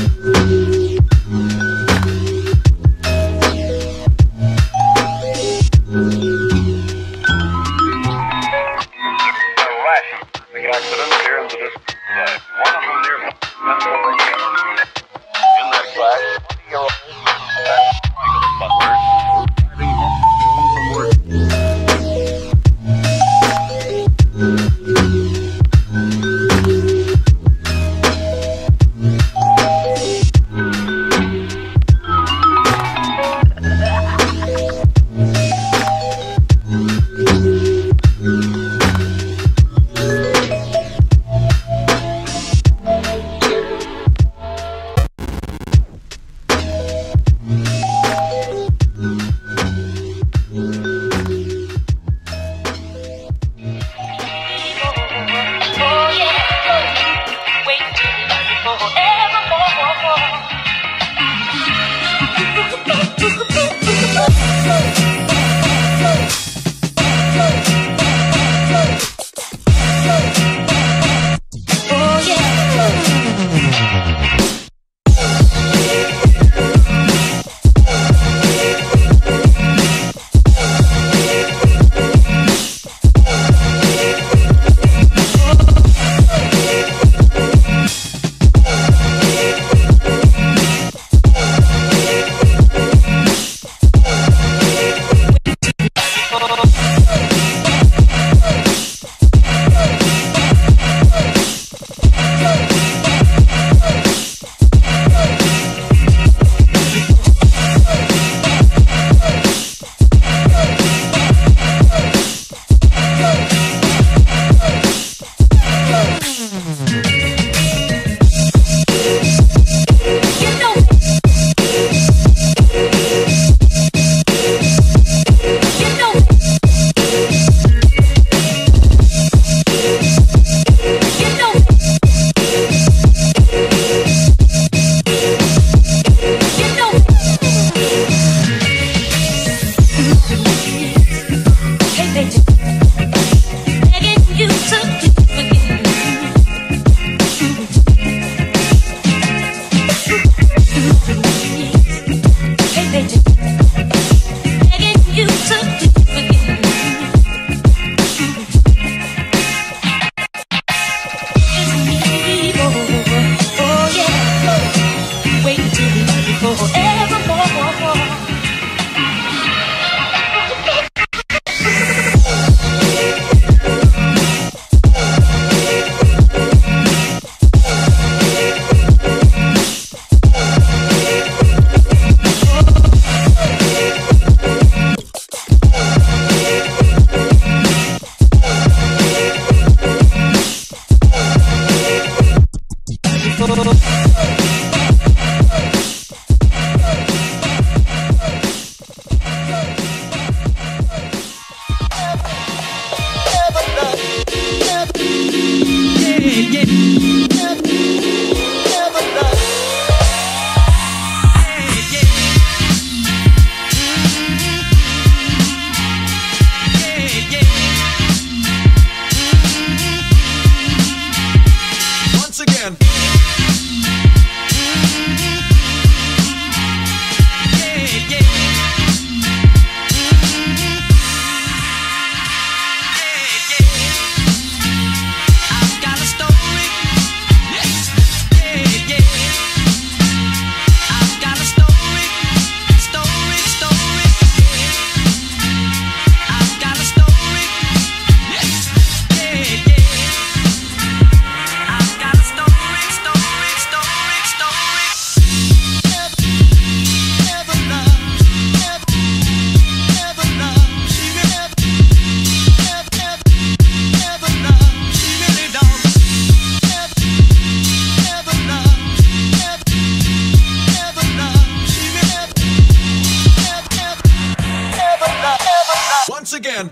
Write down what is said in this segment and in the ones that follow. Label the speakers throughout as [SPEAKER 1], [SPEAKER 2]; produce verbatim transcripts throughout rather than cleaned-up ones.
[SPEAKER 1] again.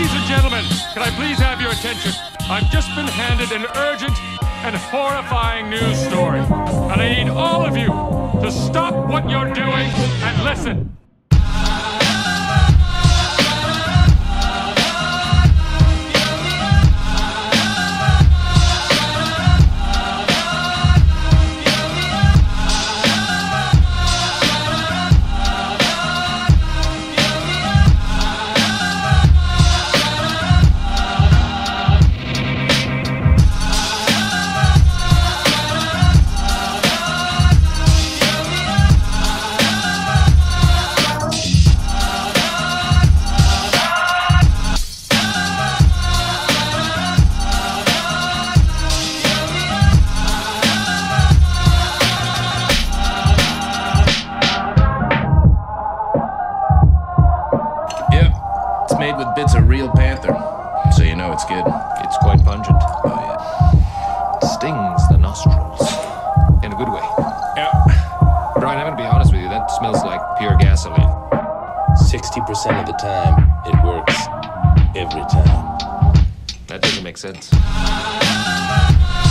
[SPEAKER 2] Ladies and gentlemen, can I please have your attention? I've just been handed an urgent and horrifying news story. And I need all of you to stop what you're doing and listen.
[SPEAKER 3] Made with bits of real panther, so you know it's good.
[SPEAKER 4] It's quite pungent. Oh, yeah. It stings the nostrils. In a good way.
[SPEAKER 3] Yeah.
[SPEAKER 4] Brian, I'm gonna be honest with you, that smells like pure gasoline.
[SPEAKER 5] sixty percent of the time, it works. Every time.
[SPEAKER 4] That doesn't make sense.